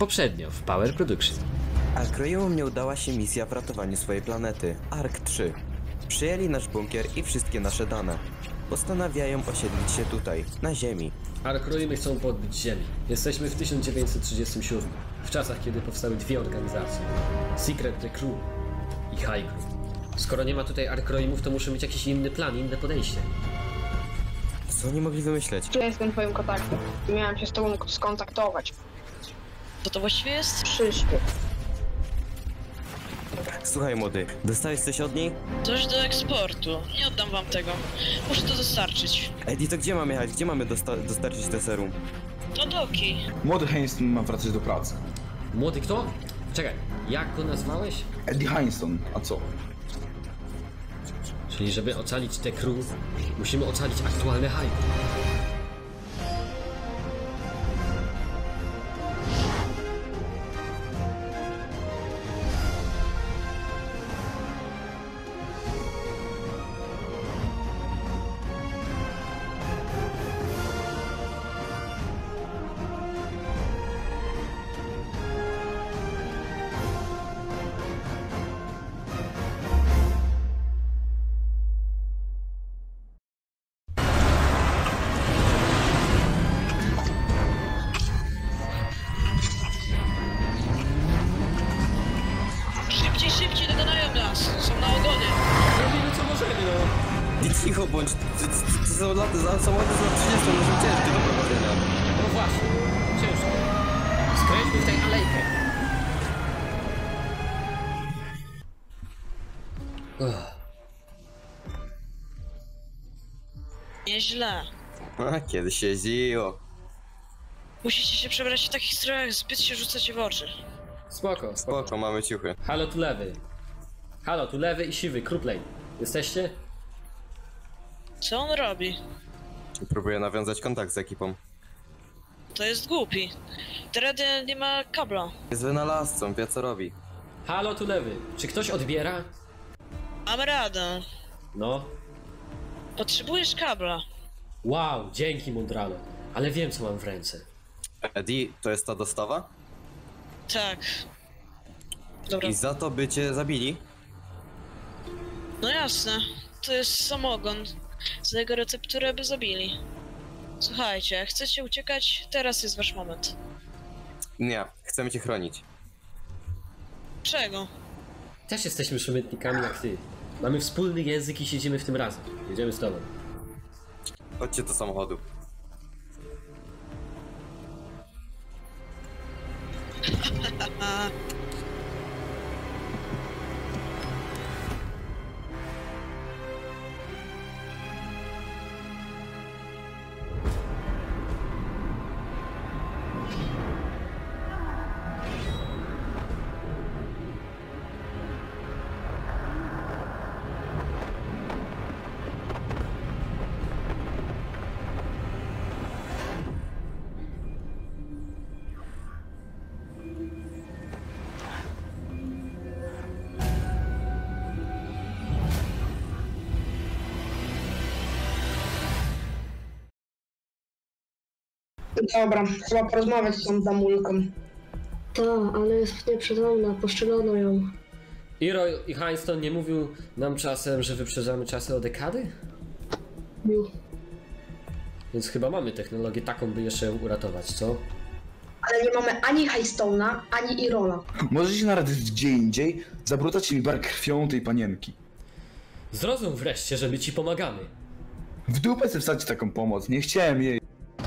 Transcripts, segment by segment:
Poprzednio w Power Production. Arkroimom nie udała się misja w ratowaniu swojej planety, Ark 3. Przyjęli nasz bunkier i wszystkie nasze dane. Postanawiają osiedlić się tutaj, na Ziemi. Arkroimy chcą podbić Ziemię. Jesteśmy w 1937, w czasach, kiedy powstały dwie organizacje. Secret Recruit i High Group. Skoro nie ma tutaj Arkroimów, to muszę mieć jakiś inny plan, inne podejście. Co oni mogli wymyśleć? Ja jestem twoim kontaktem. Miałem się z tobą skontaktować. Co to właściwie jest? Krzysztof. Słuchaj młody, dostałeś coś od niej? Coś do eksportu. Nie oddam wam tego. Muszę to dostarczyć. Eddie, to gdzie mamy jechać? Gdzie mamy dostarczyć te serum? Do doki. Młody Hainston ma wracać do pracy. Młody kto? Czekaj, jak go nazwałeś? Eddie Hainston, a co? Czyli żeby ocalić te crew, musimy ocalić aktualne hype. Szybciej, dogadają nas. Są na ogonie. Robimy co możemy, no. I cicho bądź, to są lata, samochody są 30, one są ciężkie do prowadzenia. No właśnie, ciężko. Skręćmy w tej alejkę. Nieźle. A, kiedy się jeździło. Musicie się przebrać w takich strojach, zbyt się rzucacie w oczy. Spoko. Spoko, mamy ciuchy. Halo, tu lewy. Halo, tu lewy i siwy, Kruplej. Jesteście? Co on robi? Próbuję nawiązać kontakt z ekipą. To jest głupi. Dredy nie ma kabla. Jest wynalazcą, wie co robi. Halo, tu lewy. Czy ktoś odbiera? Mam radę. No. Potrzebujesz kabla. Wow, dzięki Mondralo. Ale wiem, co mam w ręce. Eddie, to jest ta dostawa? Tak. Dobra. I za to by cię zabili? No jasne. To jest samogon. Za jego recepturę by zabili. Słuchajcie, jak chcecie uciekać, teraz jest wasz moment. Nie, chcemy cię chronić. Czego? Też jesteśmy przemytnikami jak ty. Mamy wspólny język i siedzimy w tym razem. Jedziemy z tobą. Chodźcie do samochodu. Dobra, trzeba porozmawiać z tą damulką. Ta, ale jest nieprzytomna, poszczelono ją. Iro i Hainston nie mówił nam czasem, że wyprzedzamy czasy o dekady? Bił. Więc chyba mamy technologię taką, by jeszcze ją uratować, co? Ale nie mamy ani Highstone'a, ani Irola. Możecie naradzać gdzie indziej? Zabrutacie mi bar krwią tej panienki. Zrozum wreszcie, że my ci pomagamy. W dupę sobie wsadźcie taką pomoc, nie chciałem jej.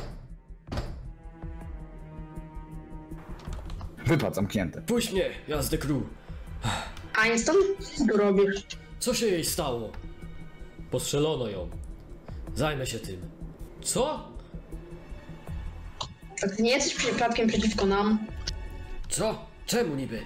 Wypad zamknięte. Puść mnie, jazdy crew. Einstein? Co tu robisz? Co się jej stało? Postrzelono ją. Zajmę się tym. Co? A ty nie jesteś przypadkiem przeciwko nam? Co? Czemu niby?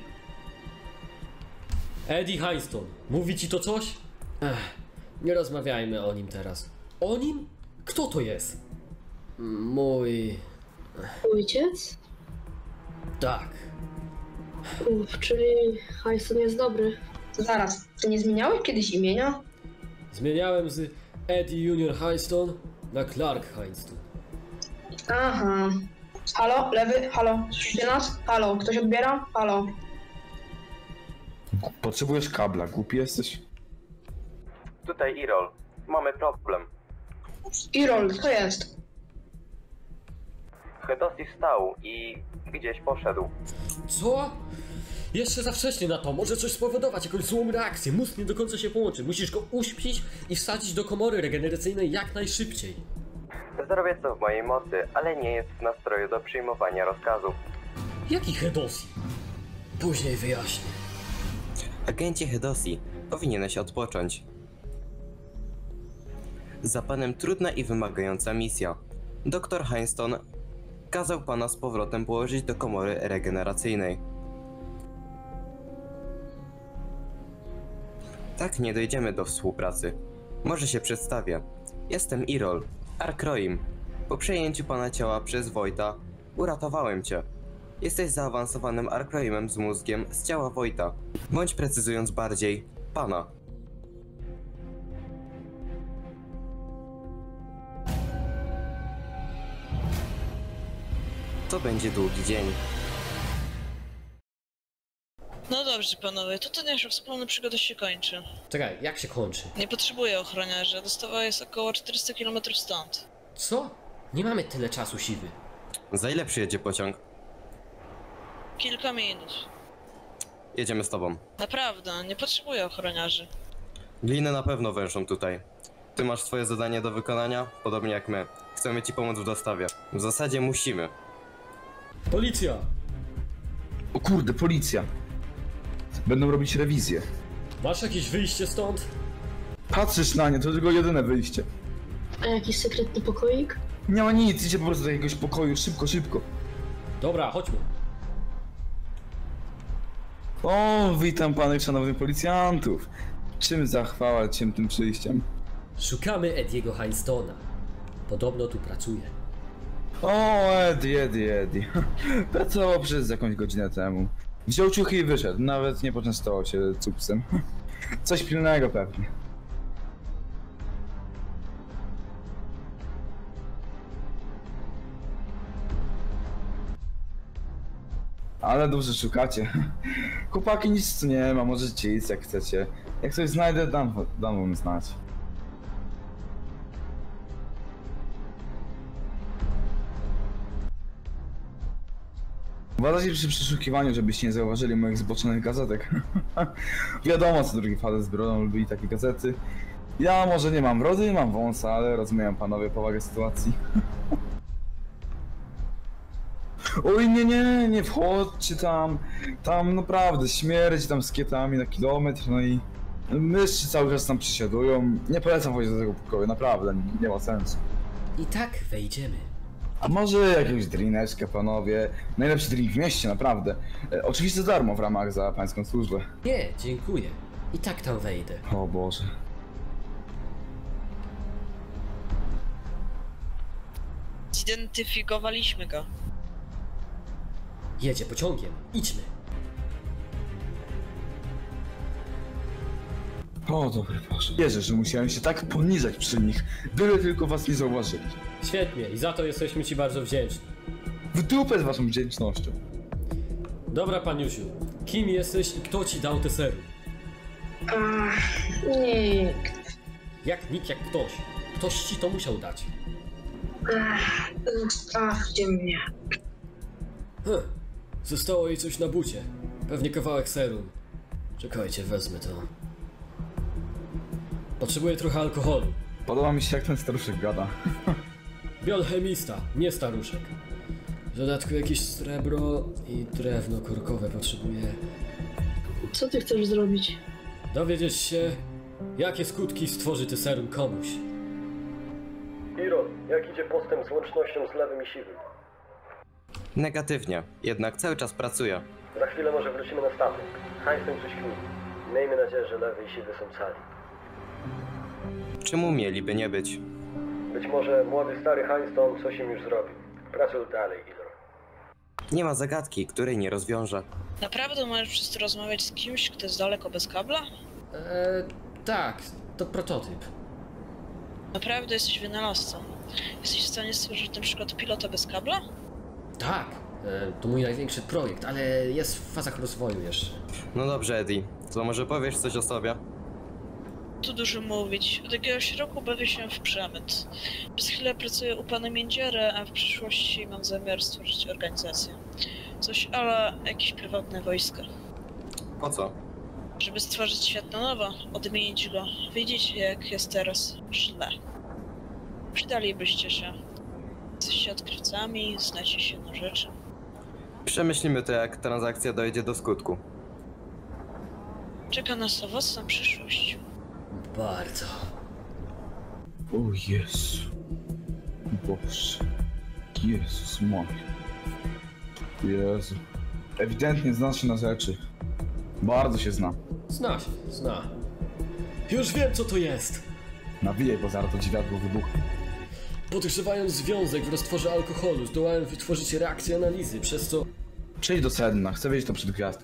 Eddie Hainston, mówi ci to coś? Nie rozmawiajmy o nim teraz. O nim? Kto to jest? Mój... Ojciec? Tak. Czyli Hajson jest dobry. To zaraz, ty nie zmieniałeś kiedyś imienia? Zmieniałem z Eddie Junior Hainston na Clark Hainston. Aha. Halo, lewy, halo, słyszycie nas? Halo, ktoś odbiera? Halo. Potrzebujesz kabla, głupi jesteś? Tutaj Irol. Mamy problem. Irol, co jest? Hedosi wstał i gdzieś poszedł. Co? Jeszcze za wcześnie na to, może coś spowodować, jakąś złą reakcję. Mózg nie do końca się połączy. Musisz go uśpić i wsadzić do komory regeneracyjnej jak najszybciej. Zrobię co w mojej mocy, ale nie jest w nastroju do przyjmowania rozkazów. Jaki Hedosi? Później wyjaśnię. Agencie Hedosi, powinieneś odpocząć. Za panem trudna i wymagająca misja. Doktor Heinston kazał pana z powrotem położyć do komory regeneracyjnej. Tak nie dojdziemy do współpracy. Może się przedstawię. Jestem Irol, Arkroim. Po przejęciu pana ciała przez Wojta uratowałem cię. Jesteś zaawansowanym Arkroimem z mózgiem z ciała Wojta. Bądź precyzując bardziej, pana. To będzie długi dzień. No dobrze, panowie, to nasza wspólna przygoda się kończy. Czekaj, jak się kończy? Nie potrzebuję ochroniarza, dostawa jest około 400 km stąd. Co? Nie mamy tyle czasu, siwy. Za ile przyjedzie pociąg? Kilka minut. Jedziemy z tobą. Naprawdę, nie potrzebuję ochroniarzy. Gliny na pewno węszą tutaj. Ty masz swoje zadanie do wykonania, podobnie jak my. Chcemy ci pomóc w dostawie. W zasadzie musimy. Policja! O kurde, policja. Będą robić rewizję. Masz jakieś wyjście stąd? Patrzysz na nie, to tylko jedyne wyjście. A jakiś sekretny pokoik? Nie ma nic, idzie po prostu do jakiegoś pokoju, szybko, szybko. Dobra, chodźmy. O, witam panych szanownych policjantów. Czym zachwalać się tym przyjściem? Szukamy Ediego Heinstona. Podobno tu pracuje. O, Eddie. Pracował przez jakąś godzinę temu. Wziął ciuchy i wyszedł, nawet nie poczęstował się cupsem. Coś pilnego pewnie. Ale dobrze szukacie. Chłopaki, nic tu nie ma, możecie iść jak chcecie. Jak coś znajdę, dam wam znać. Uważajcie przy przeszukiwaniu, żebyście nie zauważyli moich zboczonych gazetek. Wiadomo, co drugi facet z brodą lubi takie gazety. Ja może nie mam brody, mam wąsa, ale rozumiem panowie powagę sytuacji. Oj, nie wchodźcie tam. Tam naprawdę śmierdzi tam z kietami na kilometr, no i myszy cały czas tam przysiadują. Nie polecam wchodzić do tego pokoju, naprawdę, nie ma sensu. I tak wejdziemy. A może jakąś drineczkę, panowie? Najlepszy drink w mieście, naprawdę. Oczywiście za darmo w ramach za pańską służbę. Nie, dziękuję. I tak tam wejdę. O Boże. Zidentyfikowaliśmy go. Jedzie pociągiem. Idźmy. O dobry Boże. Wierzę, że musiałem się tak poniżać przy nich, byle tylko was nie zauważyli. Świetnie i za to jesteśmy ci bardzo wdzięczni. W dupę z waszą wdzięcznością. Dobra, paniusiu. Kim jesteś i kto ci dał te serum? Nikt. Jak nikt, jak ktoś. Ktoś ci to musiał dać. Zostawcie mnie. Zostało jej coś na bucie. Pewnie kawałek serum. Czekajcie, wezmę to. Potrzebuję trochę alkoholu. Podoba mi się jak ten staruszek gada. Biochemista, nie staruszek. W dodatku jakieś srebro i drewno korkowe potrzebuję. Co ty chcesz zrobić? Dowiedzieć się, jakie skutki stworzy ty serum komuś. Irol, jak idzie postęp z łącznością z lewym i siwym? Negatywnie, jednak cały czas pracuję. Za chwilę może wrócimy na statek. Heinstein coś kmini. Miejmy nadzieję, że lewy i siwy są cali. Czemu mieliby nie być? Być może młody stary Heinstein coś im już zrobił. Pracuj dalej, Irol. Nie ma zagadki, której nie rozwiążę. Naprawdę możesz przez to rozmawiać z kimś, kto jest daleko bez kabla? Tak, to prototyp. Naprawdę jesteś wynalazcą. Jesteś w stanie stworzyć na przykład pilota bez kabla? Tak, to mój największy projekt, ale jest w fazach rozwoju jeszcze. No dobrze, Eddie. To może powiesz coś o sobie? Tu dużo mówić. Od jakiegoś roku bawię się w przemyt. Przez chwilę pracuję u pana Międziera, a w przyszłości mam zamiar stworzyć organizację. Coś ala jakieś prywatne wojsko. Po co? Żeby stworzyć świat na nowo, odmienić go. Widzicie, jak jest teraz źle. Przydalibyście się. Jesteście odkrywcami, znacie się na rzeczy. Przemyślimy to, jak transakcja dojdzie do skutku. Czeka nas owocna przyszłość. Bardzo. O Jezu. Boże. Jezus Maria. Jezu. Ewidentnie zna się na rzeczy. Bardzo się zna. Zna się, zna. Już wiem, co to jest! Nawijaj, bo zaraz to dziwiadło wybuchnie. Podgrzewając związek w roztworze alkoholu, zdołałem wytworzyć reakcję analizy, przez co... Przejdź do sedna, chcę wiedzieć to przed gwiazdką.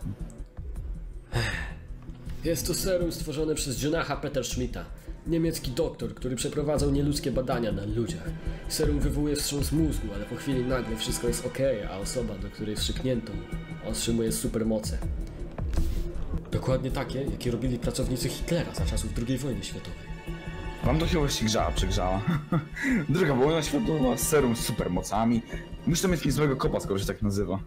Jest to serum stworzone przez Jonacha Peterschmidta, niemiecki doktor, który przeprowadzał nieludzkie badania na ludziach. Serum wywołuje wstrząs mózgu, ale po chwili nagle wszystko jest okej, a osoba, do której wstrzyknięto, otrzymuje supermoce. Dokładnie takie, jakie robili pracownicy Hitlera za czasów II wojny światowej. Wam to chyba się przegrzała. Druga wojna światowa, serum z supermocami. Musi to mieć niezłego kopa, skoro się tak nazywa.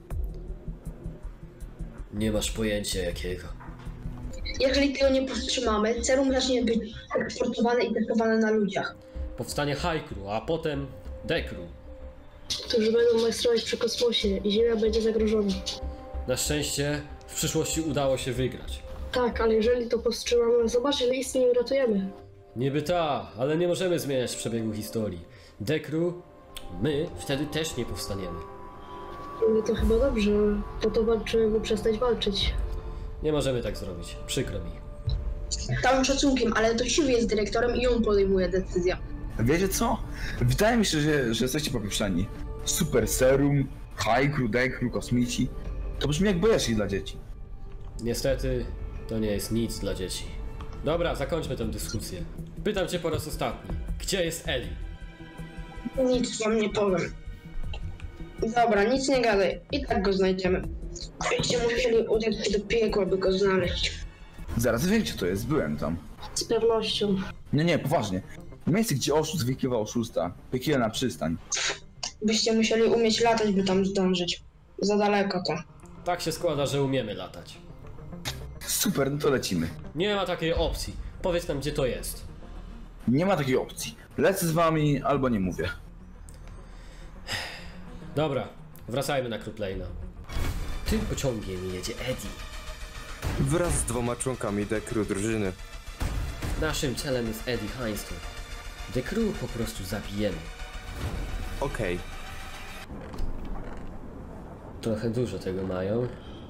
Nie masz pojęcia jakiego. Jeżeli tego nie powstrzymamy, serum zacznie być eksportowane i testowane na ludziach. Powstanie High Crew, a potem D Crew. Którzy będą majstrować przy kosmosie i Ziemia będzie zagrożona. Na szczęście w przyszłości udało się wygrać. Tak, ale jeżeli to powstrzymamy, zobacz, ile istnień uratujemy. Niby ta, ale nie możemy zmieniać przebiegu historii. D Crew, my wtedy też nie powstaniemy. No to chyba dobrze, po to walczymy, by przestać walczyć. Nie możemy tak zrobić, przykro mi. Całym szacunkiem, ale to Siwy jest dyrektorem i on podejmuje decyzję. Wiecie co? Wydaje mi się, że jesteście popieprzeni. Super serum, high crew, day crew, kosmici. To brzmi jak bojeczki dla dzieci. Niestety, to nie jest nic dla dzieci. Dobra, zakończmy tę dyskusję. Pytam cię po raz ostatni. Gdzie jest Ellie? Nic wam nie powiem. Dobra, nic nie gadaj. I tak go znajdziemy. Będziecie musieli udać się do piekła, by go znaleźć. Zaraz wiem, gdzie to jest, byłem tam. Z pewnością. Nie, poważnie. Miejsce, gdzie oszust wykrywa oszusta. Piekielna przystań. Byście musieli umieć latać, by tam zdążyć. Za daleko to. Tak się składa, że umiemy latać. Super, no to lecimy. Nie ma takiej opcji. Powiedz nam, gdzie to jest. Nie ma takiej opcji. Lecę z wami, albo nie mówię. Dobra, wracajmy na Crewplane'a. Tym pociągiem jedzie Eddie. Wraz z 2 członkami The Crew drużyny. Naszym celem jest Eddie Heinston. The Crew po prostu zabijemy. Okej. Trochę dużo tego mają.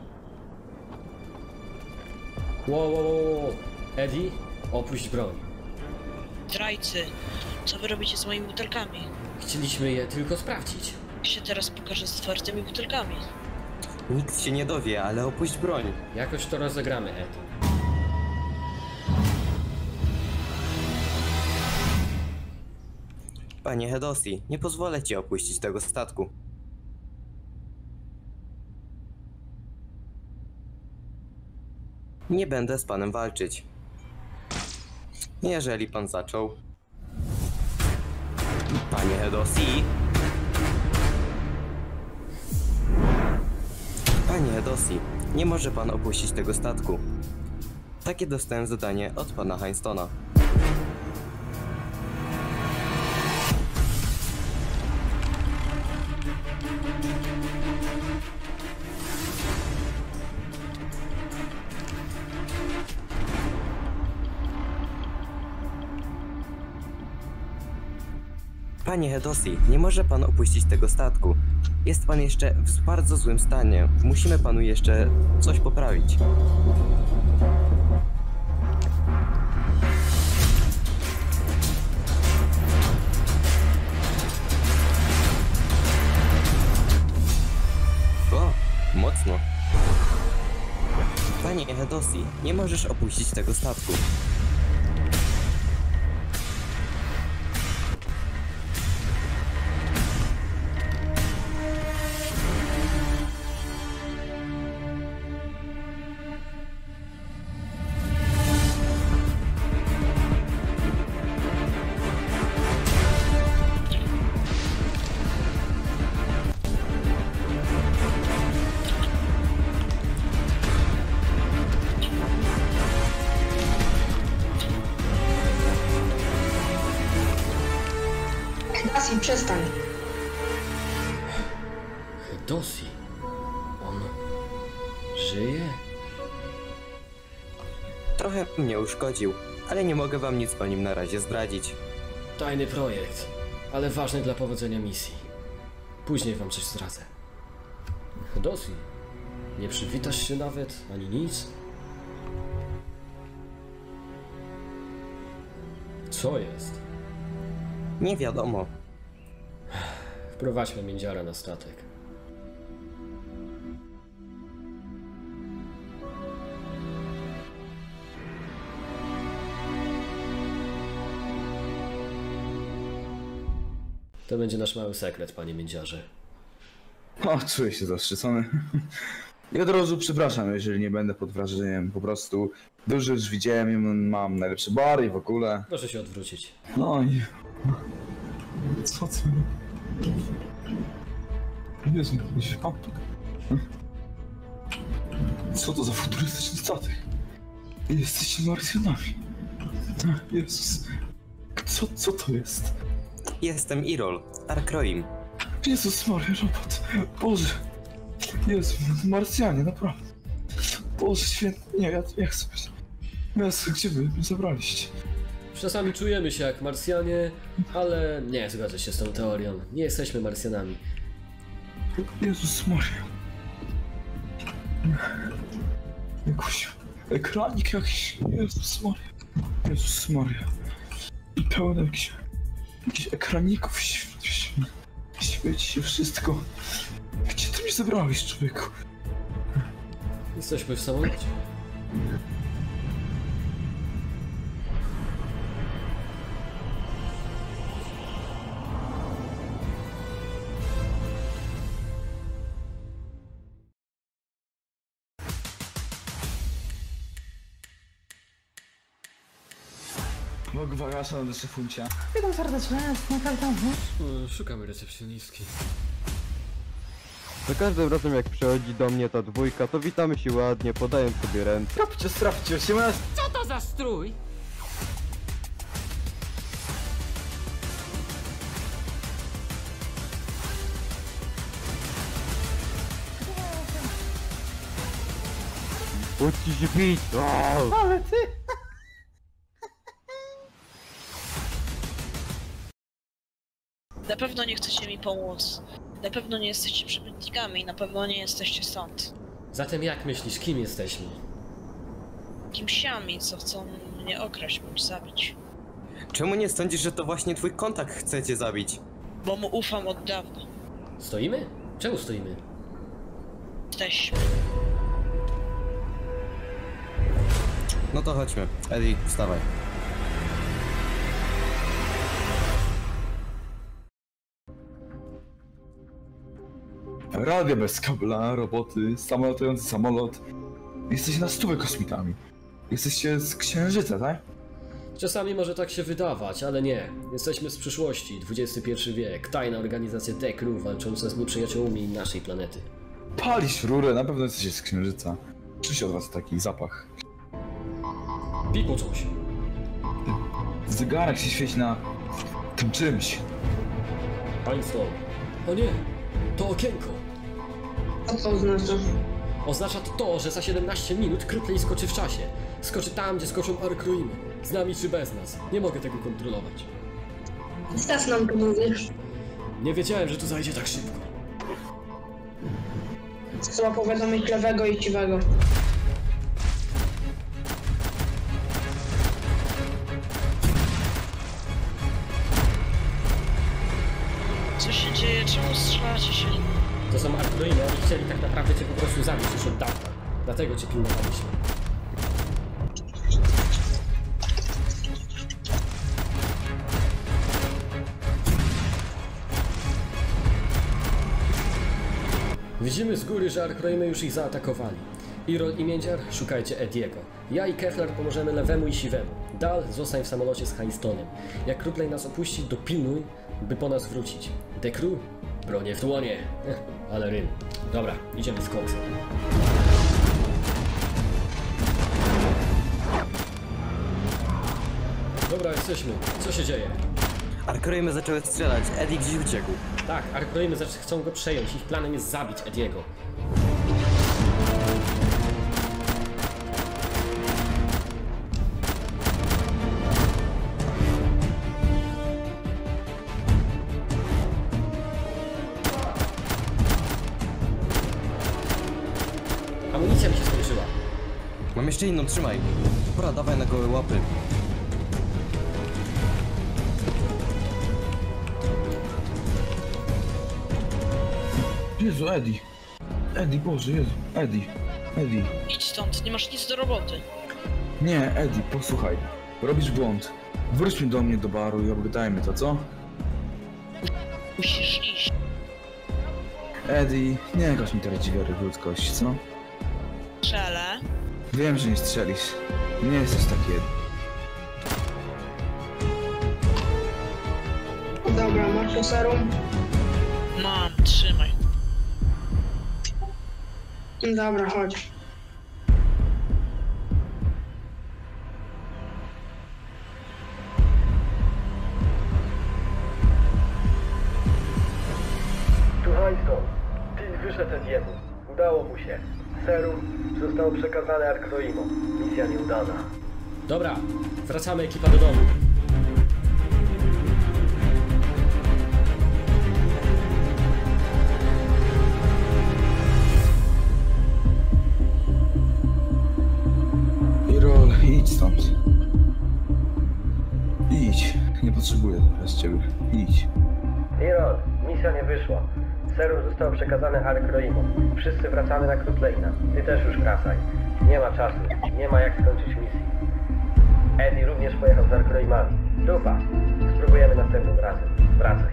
Wow. Eddie, opuść broń. Zdrajcy, co wy robicie z moimi butelkami? Chcieliśmy je tylko sprawdzić. Jak się teraz pokaże z otwartymi butelkami? Nikt się nie dowie, ale opuść broń. Jakoś to rozegramy, Eddie. Panie Hedosi, nie pozwolę ci opuścić tego statku. Nie będę z panem walczyć. Jeżeli pan zaczął. Panie Hedosi! Panie Hedosi, nie może pan opuścić tego statku. Takie dostałem zadanie od pana Heinstona. Panie Hedosi, nie może pan opuścić tego statku. Jest pan jeszcze w bardzo złym stanie. Musimy panu jeszcze coś poprawić. O, mocno. Panie Hedosi, nie możesz opuścić tego statku. Przestań. Dosi. On... żyje? Trochę mnie uszkodził, ale nie mogę wam nic o nim na razie zdradzić. Tajny projekt, ale ważny dla powodzenia misji. Później wam coś zdradzę. Dosi, nie przywitasz się nawet, ani nic? Co jest? Nie wiadomo. Wprowadźmy międziara na statek. To będzie nasz mały sekret, panie międziarze. O, czuję się zaszczycony. I od razu przepraszam, jeżeli nie będę pod wrażeniem. Po prostu dużo już widziałem, mam najlepsze bary i w ogóle. Proszę się odwrócić. No i... Co ty? Jezu, co to za futurystyczny statek? Jesteście Marsjanami. Jezus. Co to jest? Jestem Irol, Arkroim. Jezus Maria, robot. Boże. Jezu, Marsjanie, naprawdę. Boże święty. Nie, ja chcę być. Jezu, gdzie wy mnie zabraliście? Czasami czujemy się jak Marsjanie, ale nie zgodzę się z tą teorią. Nie jesteśmy Marsjanami. Jezus Maria. Jakiś ekranik jakiś. Jezus Maria. Jezus Maria. I pełno jakichś ekraników. Świeci się wszystko. Gdzie ty mnie zabrałeś, człowieku? Jesteśmy w samolocie. Bogwagasa na szefuncia. Witam serdecznie, jestem kapitan. Szukamy recepcjonistki. Za każdym razem jak przychodzi do mnie ta dwójka, to witamy się ładnie, podając sobie ręce. Strafcie się nas. Co to za strój? Chodźcie się bić! Ale ty! Na pewno nie chcecie mi pomóc. Na pewno nie jesteście przemytnikami, na pewno nie jesteście stąd. Zatem jak myślisz, kim jesteśmy? Kimsiami, co chcą mnie okraść bądź zabić. Czemu nie sądzisz, że to właśnie twój kontakt chcecie zabić? Bo mu ufam od dawna. Stoimy? Czemu stoimy? Jesteśmy. No to chodźmy. Eddie, wstawaj. Radio bez kabla, roboty, samolotujący samolot. Jesteście na stówę kosmitami. Jesteście z Księżyca, tak? Czasami może tak się wydawać, ale nie. Jesteśmy z przyszłości, XXI wiek, tajna organizacja The Crew walcząca z nieprzyjaciółmi naszej planety. Palisz rurę, na pewno jesteście z Księżyca. Czuć się od was taki zapach. Pikło coś. Zegarek się świeci na tym czymś. Państwo. O nie! To okienko! Co to oznacza? Oznacza to, że za 17 minut Krupley skoczy w czasie. Skoczy tam, gdzie skoczą Arkroimy. Z nami czy bez nas. Nie mogę tego kontrolować. Teraz nam to mówisz. Nie wiedziałem, że to zajdzie tak szybko. Trzeba powiadomić lewego i ciwego. Co się dzieje? Czemu strzelacie się? To są Arkroimy, oni chcieli tak naprawdę cię po prostu zabić już od dawna. Dlatego cię pilnowaliśmy. Widzimy z góry, że Arkroimy już ich zaatakowali. Irol i Międziar, szukajcie Ediego. Ja i Kechler pomożemy lewemu i siwemu. Dal, zostań w samolocie z Highstonem. Jak Krupley nas opuści, dopilnuj, by po nas wrócić. The Crew, bronie w dłonie. Ale rym. Dobra, idziemy z koksem. Dobra, jesteśmy. Co się dzieje? Arkroimy zaczęły strzelać, Eddie gdzieś uciekł. Tak, Arkroimy chcą go przejąć. Ich planem jest zabić Ediego. Amunicja mi się skończyła. Mam jeszcze inną, trzymaj. Pora, dawaj na gołe łapy. Jezu, Eddie. Eddie, Boże, Jezu. Eddie. Idź stąd, nie masz nic do roboty. Nie, Eddie, posłuchaj. Robisz błąd. Wróćmy do mnie do baru i obgadajmy to, co? Musisz iść. Eddie, nie każ mi tracić wiary w ludzkość, co? Strzelę. Wiem, że nie strzelisz. Nie jesteś taki Eddie. Dobra, masz to serum? Mam, trzymaj. Dobra, chodź. Tu Heinstone. Till wyszedł Ediemu. Udało mu się. Serum zostało przekazane Arkroimom. Misja nieudana. Dobra, wracamy ekipa do domu. Irol, idź stąd. Idź. Nie potrzebuję teraz ciebie. Idź. Irol, misja nie wyszła. Serum zostało przekazane Arkroimom. Wszyscy wracamy na Krutleina. Ty też już wracaj. Nie ma czasu. Nie ma jak skończyć misji. Eddie również pojechał z Arkroimami. Dupa. Spróbujemy następnym razem. Wracaj.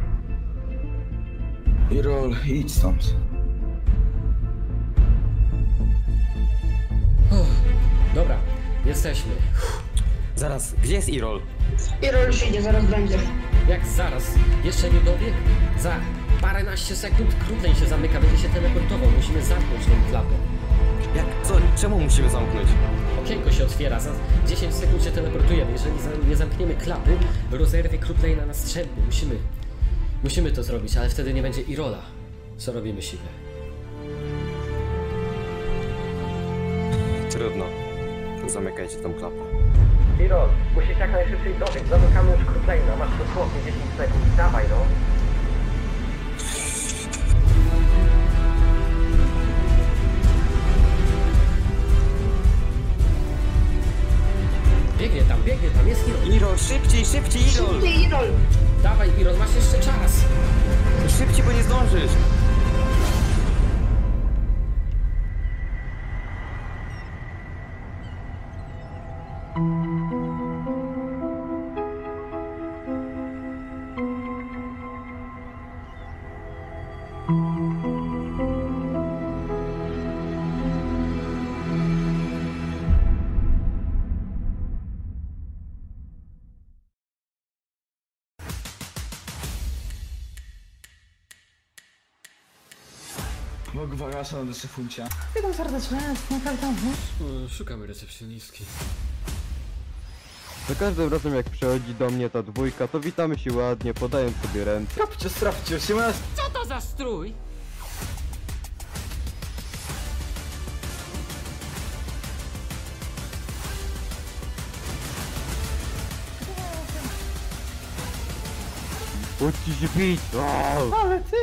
Irol, idź stąd. Dobra, jesteśmy. Zaraz, gdzie jest Irol? Irol już idzie, zaraz będzie. Jak zaraz? Jeszcze nie dobiegł? Za paręnaście sekund Krutlein się zamyka, będzie się teleportował. Musimy zamknąć tą klapę. Jak? Co? Czemu musimy zamknąć? Okienko się otwiera, za 10 sekund się teleportujemy. Jeżeli nie zamkniemy klapy, rozerwie Krutleina na strzępy. Musimy to zrobić, ale wtedy nie będzie Irola. Co robimy, siwe? Trudno. Zamykajcie tą klapę. Irol, musisz jak najszybciej dobiec. Zamykamy już Krutleina. Masz dosłownie 10 sekund. Dawaj no. Biegnie tam, jest Irol. Irol, szybciej, Irol! Szybciej, Irol! Dawaj Irol, masz jeszcze czas. Szybciej, bo nie zdążysz! Mogę warasa na szefuncia. Witam serdecznie, jestem kapitan. Szukamy recepcjonistki. Za każdym razem jak przychodzi do mnie ta dwójka, to witamy się ładnie, podając sobie ręce. Strafcie, 18. Co to za strój? Chodźcie się pić! Ale ty!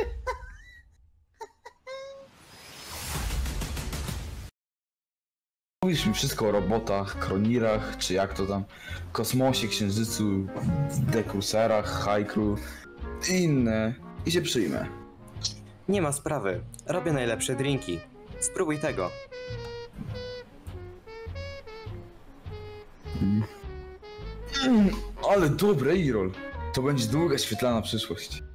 Mówisz mi wszystko o robotach, kronirach, czy jak to tam, kosmosie, księżycu, dekruserach, hajkru i inne. I się przyjmę. Nie ma sprawy. Robię najlepsze drinki. Spróbuj tego. Ale dobre, Irol. To będzie długa, świetlana przyszłość.